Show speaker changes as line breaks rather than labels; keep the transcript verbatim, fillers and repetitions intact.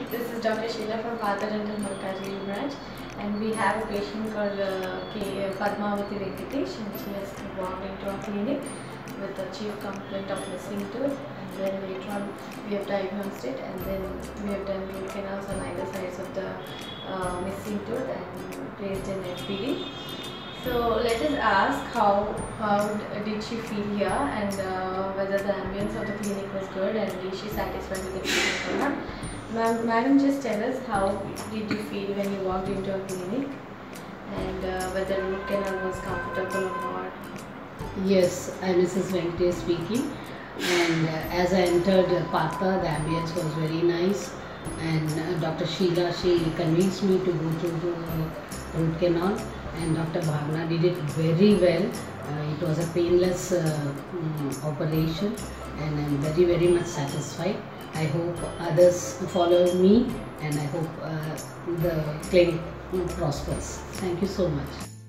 This is Doctor Sheila from Partha Dental branch, and we have a patient called uh, K. Padmavati Venkatesh, and she has walked into our clinic with a chief complaint of missing tooth, and then later on we have diagnosed it, and then we have done root canals on either sides of the uh, missing tooth and placed an F P D. So let us ask how how did she feel here, and uh, whether the ambience of the clinic was good, and is she satisfied with the treatment or not. Ma'am, madam, just tell us how did you feel when you walked into a clinic, and uh, whether root canal was comfortable or not.
Yes, I'm Missus Venkatesh speaking, and uh, as I entered uh, Partha, the ambience was very nice, and uh, Doctor Sheila, she convinced me to go through the root canal, and Doctor Bhavna did it very well. Uh, it was a painless uh, um, operation, and I'm very very much satisfied. I hope others follow me, and I hope uh, the clinic prospers. Thank you so much.